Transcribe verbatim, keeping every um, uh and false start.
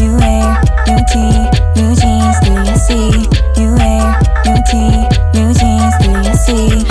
new hair, new tee, new jeans, do you see? New hair, new tee, new jeans, do you see?